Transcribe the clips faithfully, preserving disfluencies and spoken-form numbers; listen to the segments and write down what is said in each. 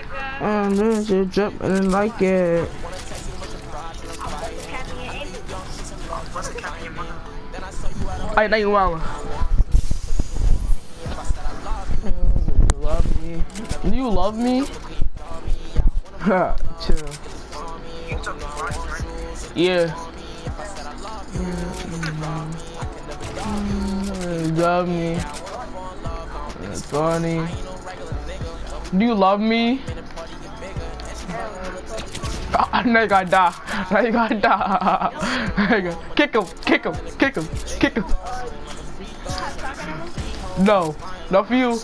And then she drip and like it. I know you well. You love me. Do you love me? Chill. Yeah. You love me. It's funny. Do you love me? Oh, now you gotta die. Now you gotta die. Kick him, kick him, kick him, kick him. No, not for you.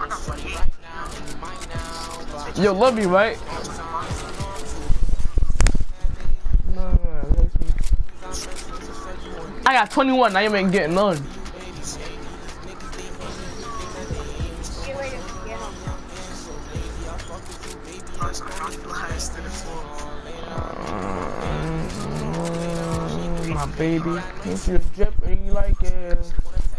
You love me, right? I got twenty-one, now you ain't getting none. My baby, if you drip and you like it.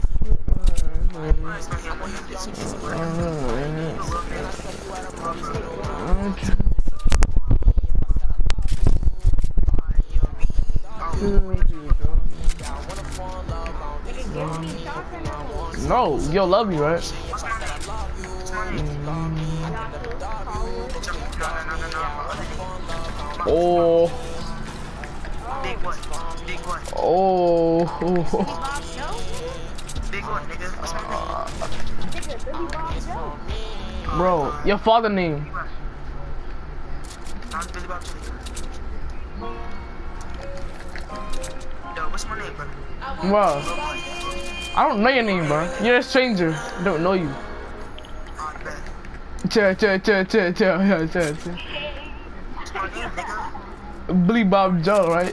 No, you love me, right? Oh. Oh. Bro, your father name. What's my name, bro? Bro, I don't know your name, bro. You're a stranger. I don't know you. Chill, chill, chill, chill, chill, chill, chill. Billy Bob Joe, right?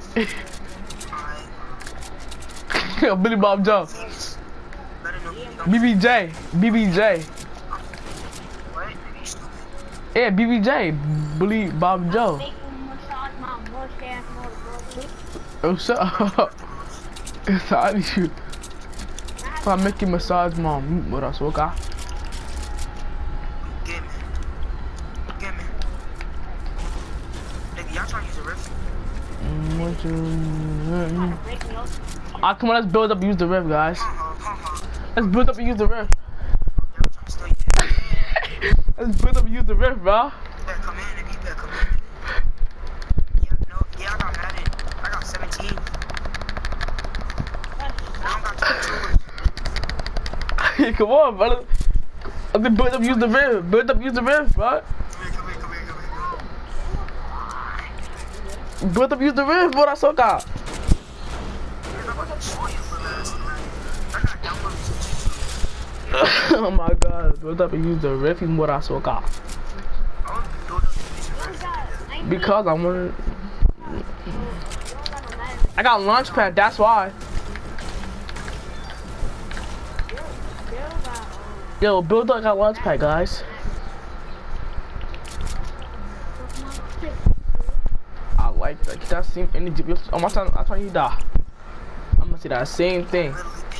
Billy Bob Joe. B B J. B B J. Yeah, B B J. Billy Bob Joe. Oh, shut up. It's hard to you. If I make you massage mom, what else? Okay. Get me. Get me. Nigga, y'all trying to use a riff? Ah, come on, let's build up and use the riff, guys. Let's build up and use the riff. Let's build up and use the riff, bro. Better come in, nigga. You better come in. Yeah, no, yeah, I got Madden. I got seventeen. Now I got twenty-two. Come on, brother. Let's build up and use the riff. Build up and use the riff, bro. Come here, come here, come here, come here. Build up and use the riff, bro. That's so good. Oh my god, build up and use the riff and what I saw got. Because I wanted I got launch pad, that's why. Yo, build up got launch pad, guys. I like that. That same energy. I'm gonna tell I'm telling you that. I'm gonna say that same thing.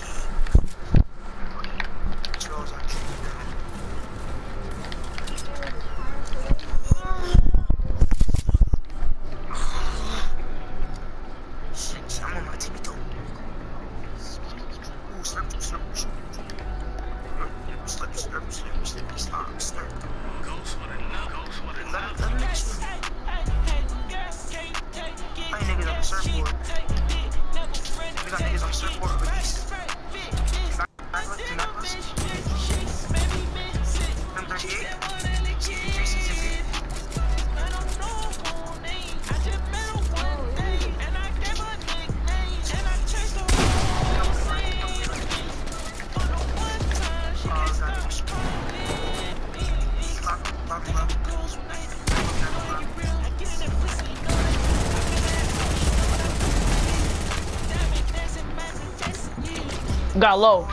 Got low.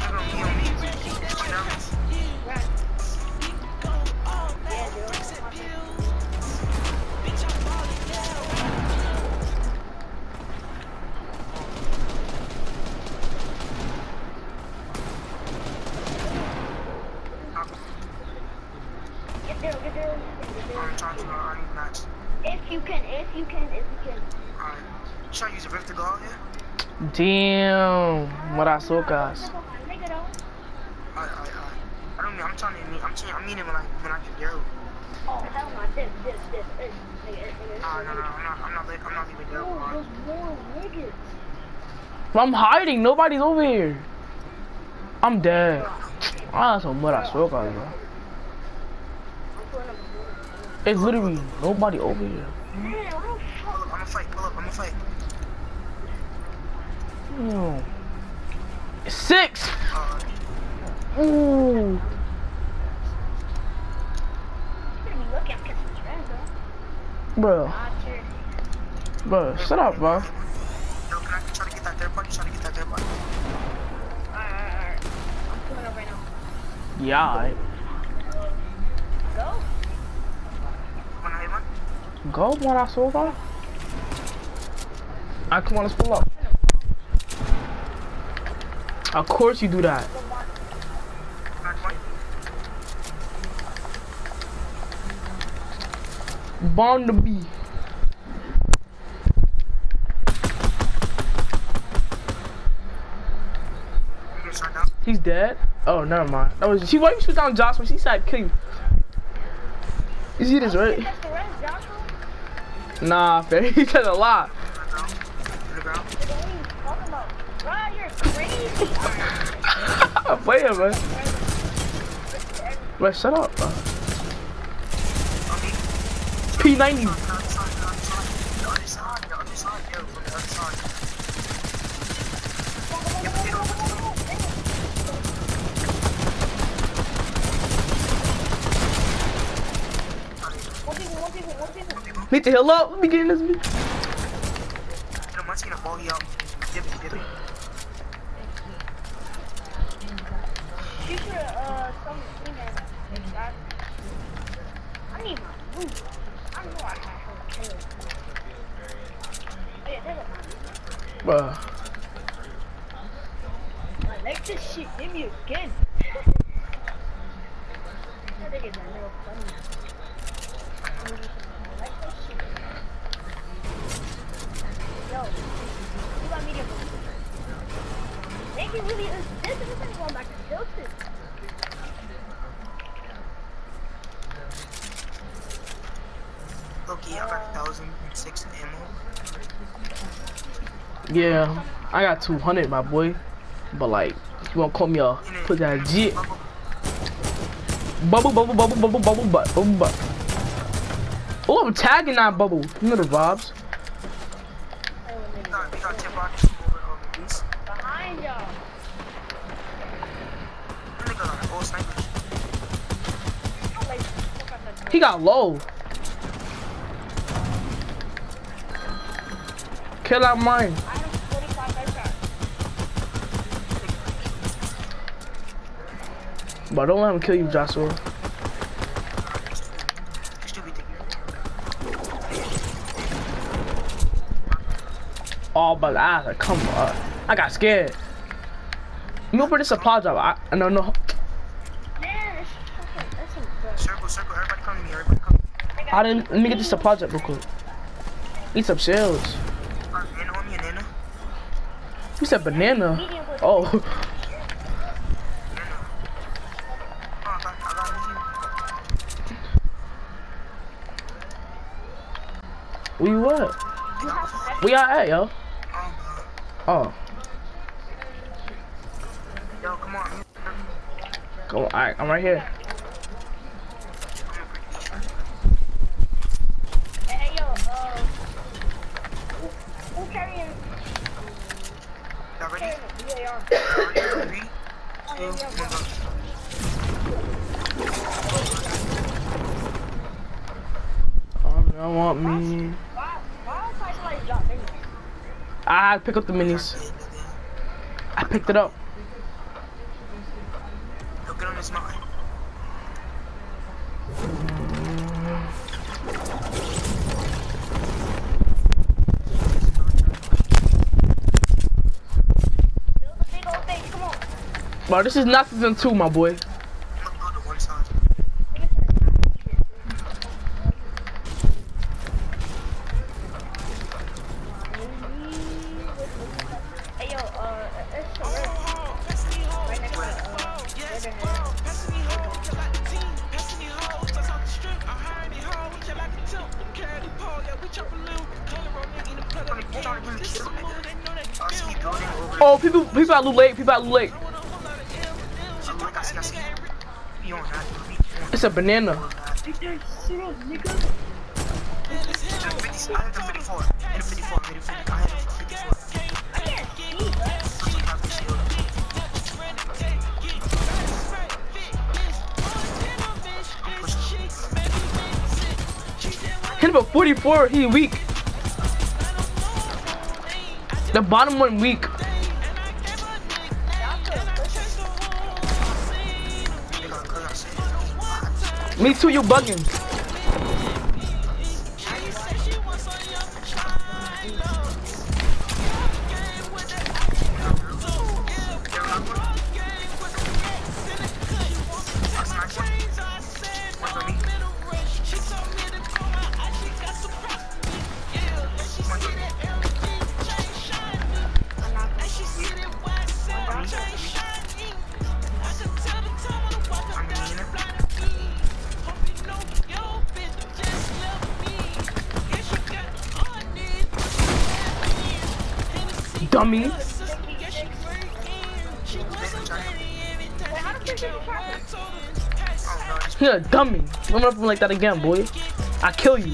Daryl, get Daryl. Get Daryl. I'm trying to, uh, I need match. If you can, if you can, if you can. Alright. Should I use a rift to go out here? Damn. What I saw, guys. Nigga, though. Alright, alright, alright. I don't mean, I'm trying to meet, I'm trying, I mean it when I, when I get Daryl. Oh, hell no, this, this, this, this. Nigga, nigga, Ah, no, no, I'm not, I'm not, li- I'm not leaving Daryl. Oh, Alright. there's more niggas. I'm hiding. Nobody's over here. I'm dead. Ah, that's what I saw, guys, bro. I'm pulling up a It's literally nobody over here. Man, what the fuck? Pull up, I'ma fight, pull up, I'ma fight. Damn. Six. Uh, Ooh. You better be lucky I'm catching this friend, bro. Bro. Not sure. Bro, shut up, bro. Yo, can I try to get that third party? Try to get that third party. Alright, alright, alright. I'm pulling up right now. Yeah, alright. Go. Wanna hit one? Go, what I saw, guys. I come on, let's pull up. Of course you do that. Back one. Born to be. You get shot down. He's dead. Oh, never mind. That was she. Why you shoot down Joshua? She said kill you. You see this, right? That's the rest, Joshua. Nah, fair. He said a lot. To the ground. To the ground. Nigga, what are you talking about? Bro, you're crazy. I'm playing, man. Bro, shut up, bro. On me. P ninety. The other side, the other side, the other side, the other side, yo, from the other side. Yep, get over, get over. One people, one people, one people. Need to heal up. Let me get in this. bitch. You know, once you gonna ball you out, dip it, dip it. You should, uh, some clean that. I need my loot. I know I got her killed. Oh yeah, there's a man. Bro. Like this shit, give me again. That nigga's a little funny. Like this shit. Yo, you got medium. Make it really is this is like going back to Tilted. Loki, I got one thousand six ammo. Yeah, I got two hundred, my boy. But like, you won't call me a put that G. Bubble, bubble, bubble, bubble, bubble, butt, bubble, butt. Oh, I'm tagging that bubble. You know the vibes. We got, we got ten boxes over over east. Behind y'all. That nigga got all snipers. Like, fuck out that He got low. Kill out mine. I have forty-five headshots. But don't let him kill you, Joshua. Oh, but I come on. I got scared. You open the supply drop. I, I don't know. Man, it's fucking, that's some good. Circle, circle, everybody come to me, everybody come. I didn't. Let me get the supply drop real quick. Need some shells. Uh, Nana on me, Nana. You said banana. Oh. Nana. Oh, I got, I got you. Where you at? Where y'all at, yo? Oh, Oh. yo, come on. Go. Alright, I'm right here. Hey, hey, yo, uh, who, who carrying, Y'all ready? carrying the B A R? Three, two, one, go. Oh, don't want me. Why, why is I somebody drop minis? I had to pick up the minis. I picked it up. Yo, get on this mountain. Build a big old thing, come on. Bro, this is not season two, my boy. I'm gonna go to one side. Niggas gonna not eat it. Oh, people, people at Loot Lake, people at Loot Lake. So, like, I see, I see. You on that, you on It's a banana. that. I had the fifty-four. In the fifty-four, made it fifty. I had the fifty-four. I can't see, bro. Hit him at forty-four, he weak. The bottom one weak. Me too, you bugging. Dummy. Wait, how the fuck did you try that? He a dummy. Don't up him like that again, boy. I kill you.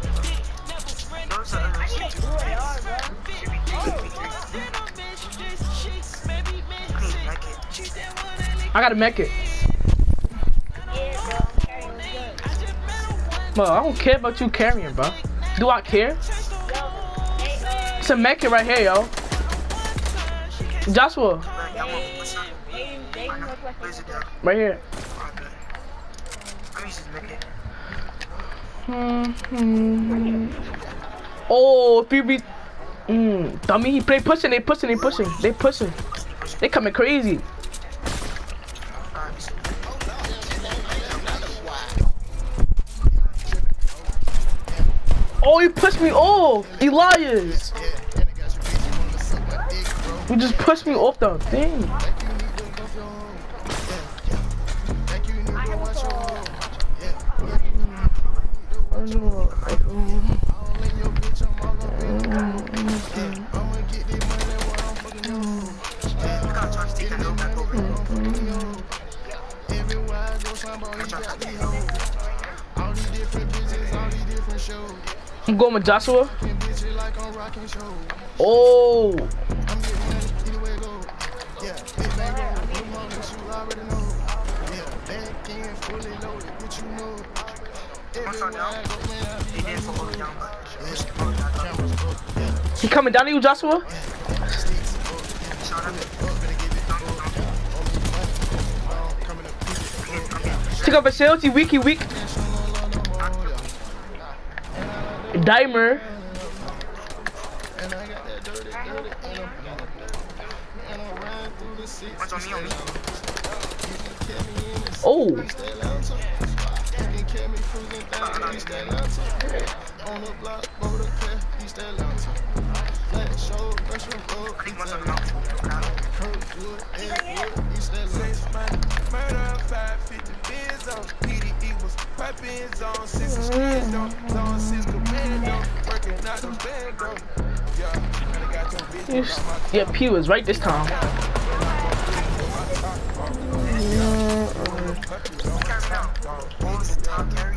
I need to do it all, bro. I gotta make it. Yeah, bro. I'm carrying good. Bro, I don't care about you carrying, bro. Do I care? Yo, hey, uh, It's a make it right here, yo. Joshua, they, they northwest. right here. Oh, if you be, mm, dummy, he play pushing, they pushing, they pushing, they pushing, they coming crazy. Oh, he pushed me off, Elias. You just pushed me off the thing. I'm going with Joshua. Oh. He coming down to you, Joshua? Take up a sales, he weak, he weak. Dimer. Oh. Yeah, P was right this time. Carry me out. Hold the top, carry.